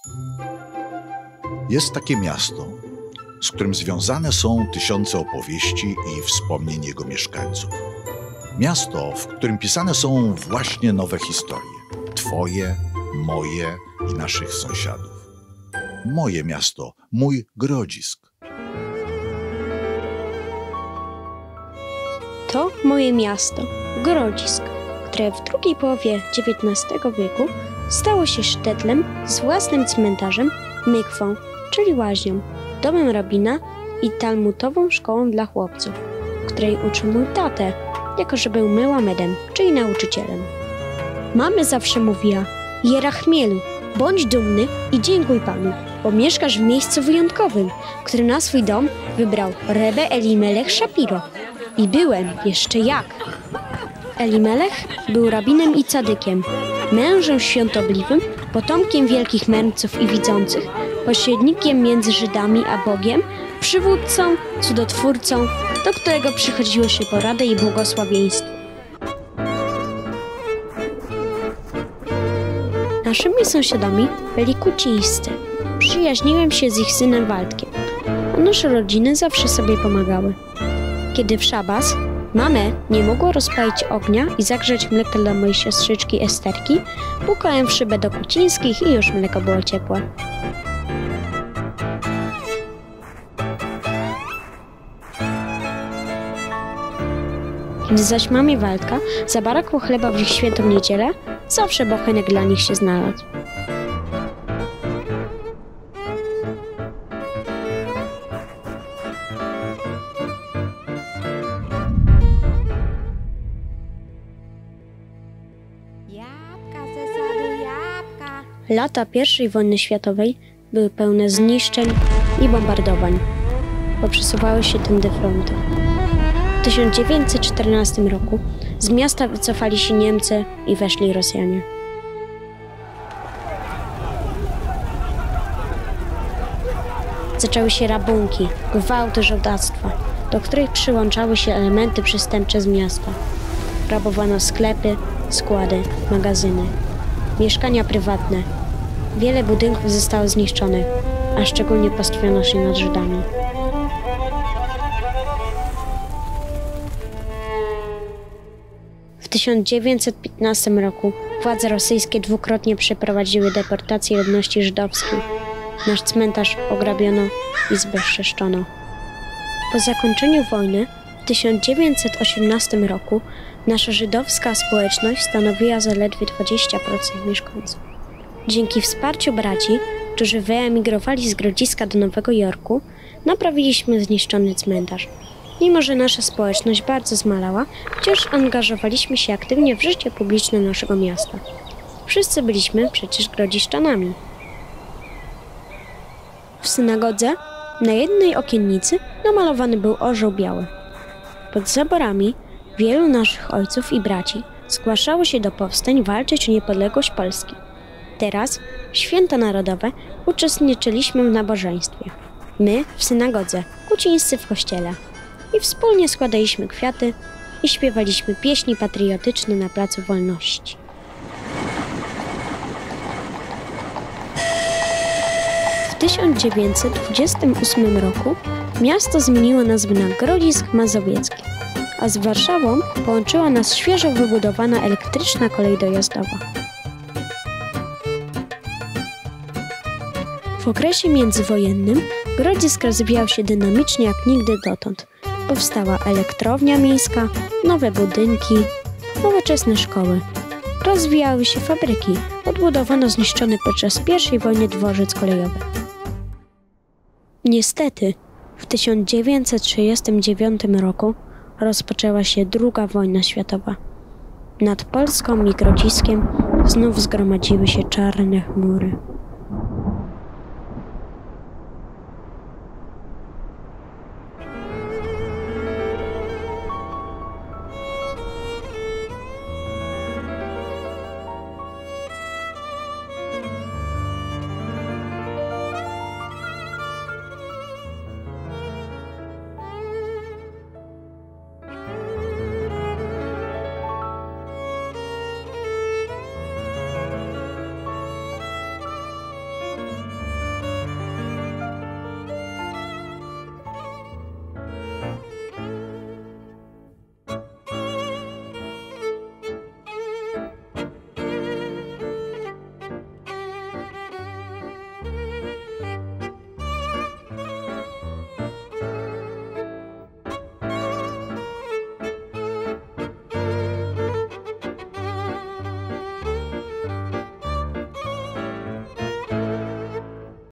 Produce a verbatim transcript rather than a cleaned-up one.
Jest takie miasto, z którym związane są tysiące opowieści i wspomnień jego mieszkańców. Miasto, w którym pisane są właśnie nowe historie. Twoje, moje i naszych sąsiadów. Moje miasto, mój Grodzisk. To moje miasto, Grodzisk, które w drugiej połowie dziewiętnastego wieku stało się sztetlem z własnym cmentarzem, mykwą, czyli łaźnią, domem rabina i talmudową szkołą dla chłopców, której uczył mój tatę, jako że był mełamedem, czyli nauczycielem. Mamy zawsze mówiła: Jerachmielu, bądź dumny i dziękuj Panu, bo mieszkasz w miejscu wyjątkowym, który na swój dom wybrał Rebbe Elimelech Shapiro. I byłem jeszcze jak. Elimelech był rabinem i cadykiem, mężem świątobliwym, potomkiem wielkich mędrców i widzących, pośrednikiem między Żydami a Bogiem, przywódcą, cudotwórcą, do którego przychodziło się porady i błogosławieństwo. Naszymi sąsiadami byli kucińscy. Przyjaźniłem się z ich synem Waldkiem, a nasze rodziny zawsze sobie pomagały. Kiedy w szabas mamę nie mogło rozpalić ognia i zagrzać mleka dla mojej siostrzyczki Esterki, pukałem w szybę do kucińskich i już mleko było ciepłe. Gdy zaś mamie Waldka zabrakło chleba w ich świętą niedzielę, zawsze bochenek dla nich się znalazł. Lata pierwszej wojny światowej były pełne zniszczeń i bombardowań, bo przesuwały się tędy fronty. W tysiąc dziewięćset czternastym roku z miasta wycofali się Niemcy i weszli Rosjanie. Zaczęły się rabunki, gwałty, żołdactwa, do których przyłączały się elementy przestępcze z miasta. Rabowano sklepy, składy, magazyny, mieszkania prywatne. Wiele budynków zostało zniszczonych, a szczególnie pastwiono się nad Żydami. W tysiąc dziewięćset piętnastym roku władze rosyjskie dwukrotnie przeprowadziły deportację ludności żydowskiej. Nasz cmentarz ograbiono i zbezczeszczono. Po zakończeniu wojny w tysiąc dziewięćset osiemnastym roku nasza żydowska społeczność stanowiła zaledwie dwadzieścia procent mieszkańców. Dzięki wsparciu braci, którzy wyemigrowali z Grodziska do Nowego Jorku, naprawiliśmy zniszczony cmentarz. Mimo że nasza społeczność bardzo zmalała, wciąż angażowaliśmy się aktywnie w życie publiczne naszego miasta. Wszyscy byliśmy przecież grodziszczanami. W synagodze na jednej okiennicy namalowany był orzeł biały. Pod zaborami wielu naszych ojców i braci zgłaszało się do powstań walczyć o niepodległość Polski. Teraz, w święta narodowe, uczestniczyliśmy w nabożeństwie. My w synagodze, kucińscy w kościele. I wspólnie składaliśmy kwiaty i śpiewaliśmy pieśni patriotyczne na Placu Wolności. W tysiąc dziewięćset dwudziestym ósmym roku miasto zmieniło nazwę na Grodzisk Mazowiecki, a z Warszawą połączyła nas świeżo wybudowana elektryczna kolej dojazdowa. W okresie międzywojennym Grodzisk rozwijał się dynamicznie jak nigdy dotąd. Powstała elektrownia miejska, nowe budynki, nowoczesne szkoły. Rozwijały się fabryki, odbudowano zniszczony podczas pierwszej wojny dworzec kolejowy. Niestety, w tysiąc dziewięćset trzydziestym dziewiątym roku rozpoczęła się druga wojna światowa. Nad Polską i Grodziskiem znów zgromadziły się czarne chmury.